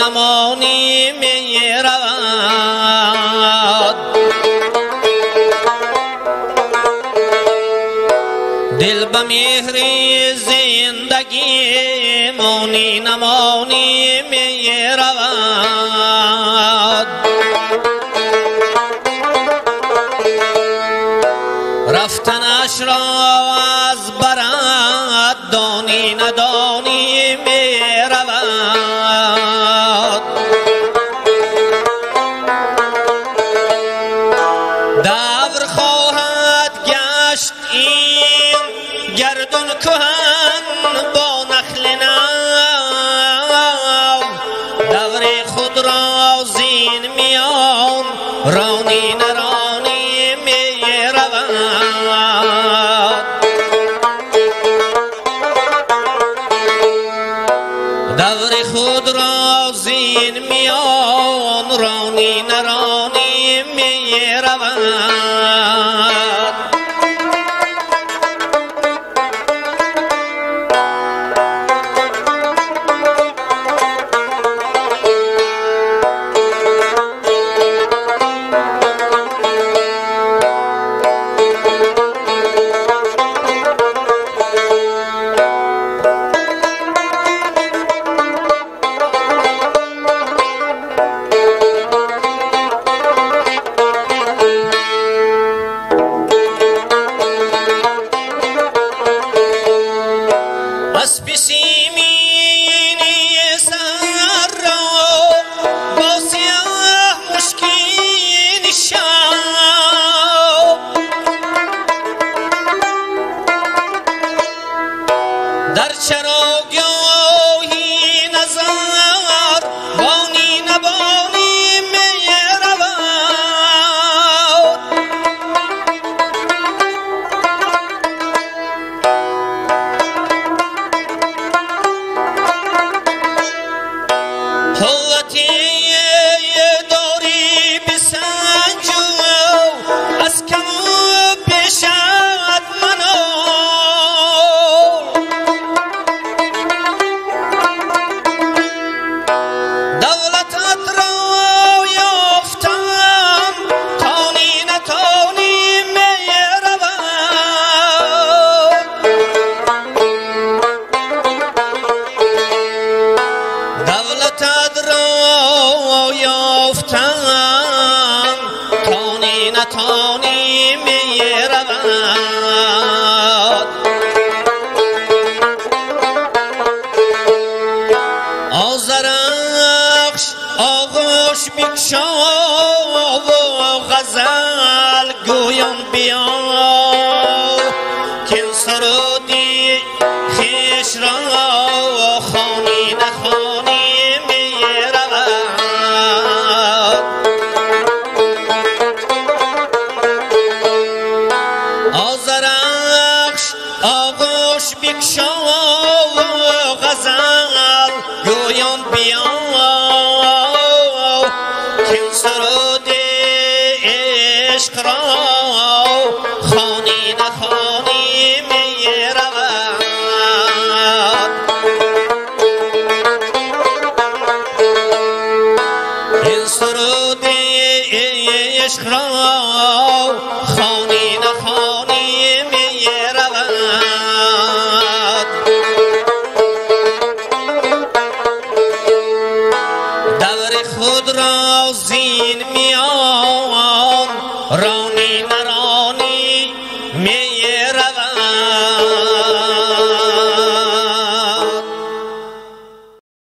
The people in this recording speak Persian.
نمانی می رود دل به مهر زندگی مانی نمانی می رود رفتنش را از برد دانی ندانی می رود دور خواهد گشت این گردون کهن با نخل نو دور خود را زین میان رانی نرانی می رود دور خود را زین میان رانی نرانی می رود اسب سیمینی سر را با سیاه مشکین شب در چراگاهی نظر بانی نبانی می رود قوتی داری بسنجو از کمو پیشت منو دولتت را یافتم تانی نتانی می رود دولتت را یافتم تانی نتانی می رود آذرخش آغوش بکشا و غزل گویم بیا که سرودی خویش را خوانی نخوانی می رود آذرخش آغوش بکشا و غزل گویم بیا که سرود عشق را خوانی نخوانی می رود این سرود عشق را خوانی نخوانی می رود دور خود را زین میان